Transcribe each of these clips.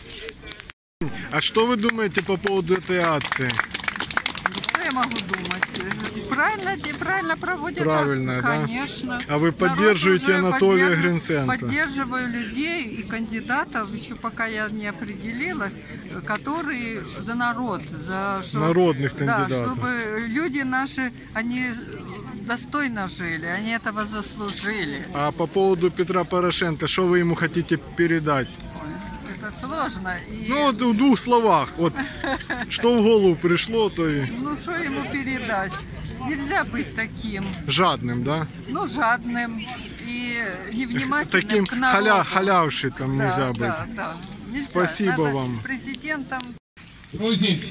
А что вы думаете по поводу этой акции? Что я могу думать? Правильно проводят. Правильно, да? Конечно. А вы поддерживаете Анатолия Гринценко? Поддерживаю людей и кандидатов, еще пока я не определилась, которые за народ, за народных кандидатов. Да, чтобы люди наши, они достойно жили, они этого заслужили. А по поводу Петра Порошенко, что вы ему хотите передать? Это сложно. И... Ну, вот в двух словах. Вот, что в голову пришло, то и... Ну, что ему передать? Нельзя быть таким. Жадным, да? Ну, жадным и невнимательным таким к народу. халявши там Да, нельзя быть. Да, да. Нельзя. Спасибо Надо вам. Президентом. Друзі,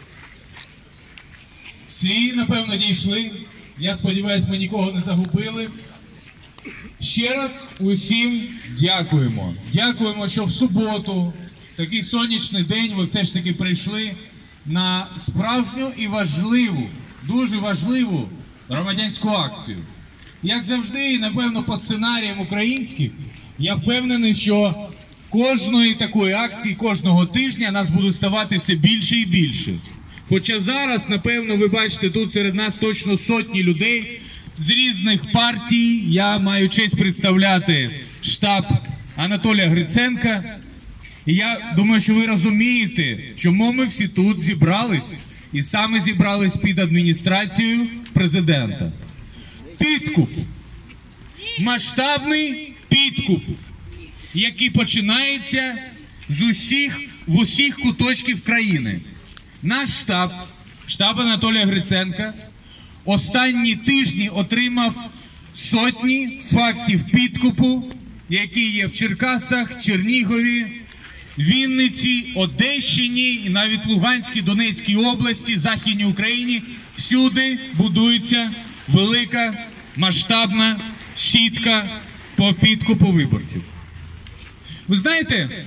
всі, напевно, дійшли. Я сподіваюся, ми нікого не загубили. Ще раз усім дякуємо. Дякуємо, що в суботу, такий сонячний день, ви все ж таки прийшли на справжню і важливу, дуже важливу громадянську акцію. Як завжди, напевно, по сценаріям українських, я впевнений, що кожної такої акції, кожного тижня нас буде ставати все більше і більше. Хоча зараз, напевно, ви бачите, тут серед нас точно сотні людей з різних партій. Я маю честь представляти штаб Анатолія Гринценка. І я думаю, що ви розумієте, чому ми всі тут зібрались. І саме зібрались під адміністрацією президента. Підкуп. Масштабний підкуп, який починається в усіх куточків країни. Наш штаб Анатолія Гринценка, останні тижні отримав сотні фактів підкупу, які є в Черкасах, Чернігові, Вінниці, Одещині і навіть Луганській, Донецькій області, Західній Україні. Всюди будується велика масштабна сітка по підкупу виборців. Ви знаєте,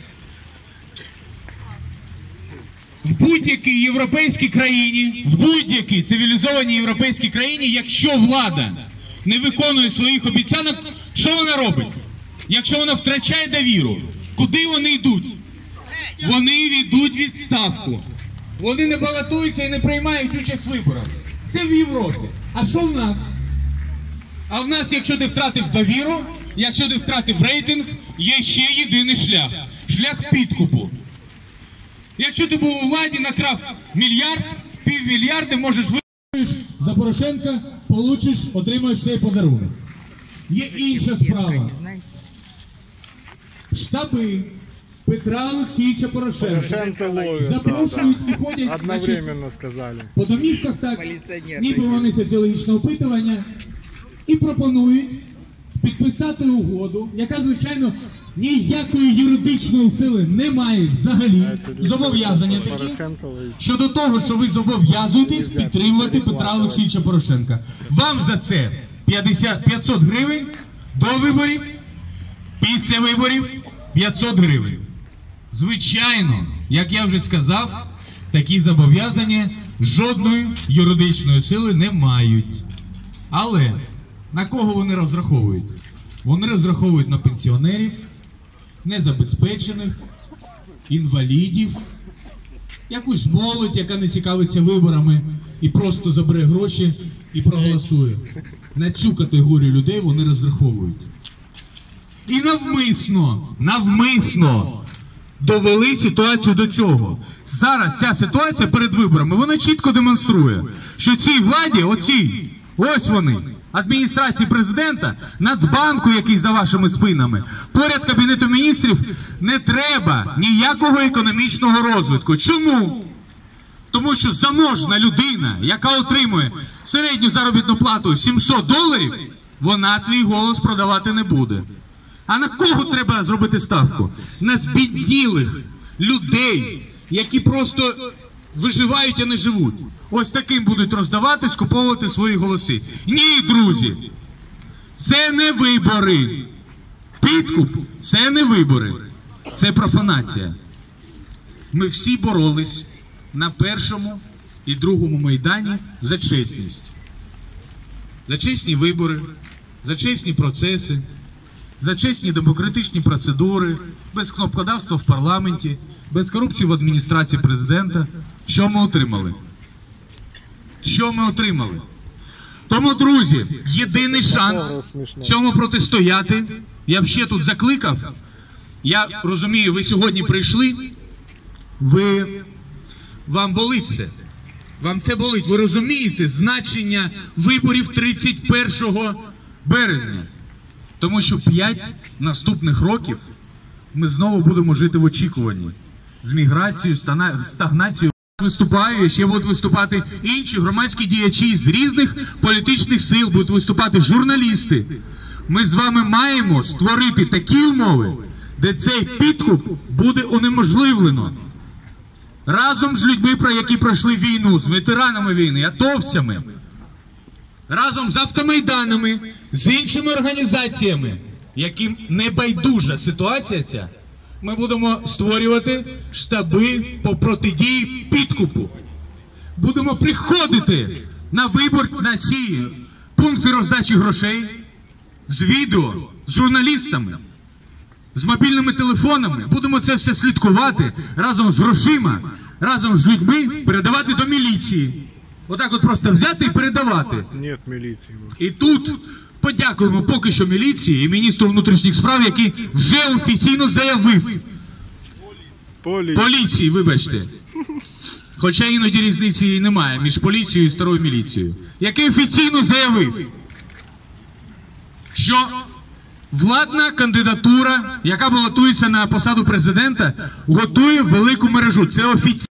в будь-якій європейській країні, в будь-якій цивілізованій європейській країні, якщо влада не виконує своїх обіцянок, що вона робить? Якщо вона втрачає довіру, куди вони йдуть? Вони йдуть в відставку. Вони не балотуються і не приймають участь в виборах. Це в Європі. А що в нас? А в нас, якщо ти втратив довіру, якщо ти втратив рейтинг, є ще єдиний шлях. Шлях підкупу. Якщо ти був у владі, накрав мільярд, півмільярда, можеш вибориш за Порошенка, отримаєш цей подарунок. Є інша справа. Штаби Петра Олексійовича Порошенка запрошують і ходять одновременно сказали. По домівках так, ніби вони соціологічне опитування, і пропонують підписати угоду, яка, звичайно, ніякої юридичної сили не має взагалі, зобов'язання такі, щодо того, що ви зобов'язуєтесь підтримувати Петра Олексійовича Порошенка. Вам за це 500 гривень до виборів, після виборів 500 гривень. Звичайно, як я вже сказав, такі зобов'язання жодної юридичної сили не мають. Але на кого вони розраховують? Вони розраховують на пенсіонерів, незабезпечених, інвалідів, якусь молодь, яка не цікавиться виборами і просто забере гроші і проголосує. На цю категорію людей вони розраховують. І навмисно довели ситуацію до цього. Зараз ця ситуація перед виборами, вона чітко демонструє, що цій владі, ось вони, адміністрації президента, Нацбанку, який за вашими спинами, поряд Кабінету міністрів, не треба ніякого економічного розвитку. Чому? Тому що заможна людина, яка отримує середню заробітну плату $700, вона свій голос продавати не буде. А на кого треба зробити ставку? На збіднілих людей, які просто виживають, а не живуть. Ось таким будуть роздавати, скуповувати свої голоси. Ні, друзі, це не вибори. Підкуп – це не вибори. Це профанація. Ми всі боролись на першому і другому Майдані за чесність. За чесні вибори, за чесні процеси, за чесні демократичні процедури, без кнопкодавства в парламенті, без корупції в адміністрації президента. Що ми отримали? Що ми отримали? Тому, друзі, єдиний шанс цьому протистояти. Я б ще тут закликав. Я розумію, ви сьогодні прийшли, вам болить це. Вам це болить. Ви розумієте значення виборів 31 березня. Тому що 5 наступних років ми знову будемо жити в очікуванні. З міграцією, стагнацією. Виступаю, ще будуть виступати інші громадські діячі з різних політичних сил, будуть виступати журналісти. Ми з вами маємо створити такі умови, де цей підкуп буде унеможливлено. Разом з людьми, які пройшли війну, з ветеранами війни, атовцями, разом з автомайданами, з іншими організаціями, яким не байдужа ситуація ця, ми будемо створювати штаби по протидії підкупу. Будемо приходити на вибор, на ці пункти роздачі грошей з відео, з журналістами, з мобільними телефонами. Будемо це все слідкувати разом з грошима, разом з людьми, передавати до міліції. Отак от просто взяти і передавати. Нет міліції. І тут подякуємо поки що міліції і міністру внутрішніх справ, який вже офіційно заявив. Поліції, вибачте. Хоча іноді різниці і немає між поліцією і старою міліцією. Який офіційно заявив, що владна кандидатура, яка балотується на посаду президента, готує велику мережу. Це офіційно.